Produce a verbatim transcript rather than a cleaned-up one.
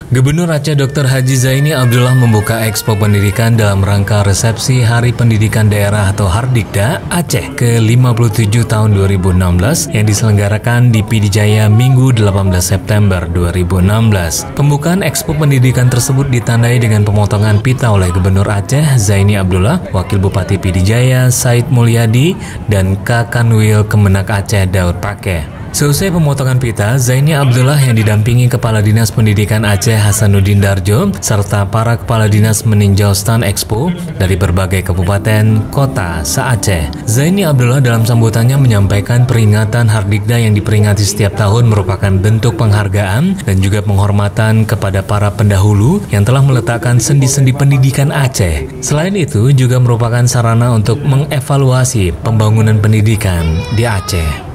Gubernur Aceh doktor Haji Zaini Abdullah membuka Expo Pendidikan dalam rangka resepsi Hari Pendidikan Daerah atau Hardikda Aceh ke lima puluh tujuh tahun dua ribu enam belas yang diselenggarakan di P D Jaya Minggu delapan belas September dua ribu enam belas. Pembukaan Expo Pendidikan tersebut ditandai dengan pemotongan pita oleh Gubernur Aceh Zaini Abdullah, Wakil Bupati P D Jaya Said Mulyadi, dan Kakanwil Kemenak Aceh Daud Pakeh. Seusai pemotongan pita, Zaini Abdullah yang didampingi Kepala Dinas Pendidikan Aceh Hasanuddin Darjo serta para Kepala Dinas meninjau stand Expo dari berbagai kabupaten kota se-Aceh. Zaini Abdullah dalam sambutannya menyampaikan peringatan Hardikda yang diperingati setiap tahun merupakan bentuk penghargaan dan juga penghormatan kepada para pendahulu yang telah meletakkan sendi-sendi pendidikan Aceh. Selain itu juga merupakan sarana untuk mengevaluasi pembangunan pendidikan di Aceh.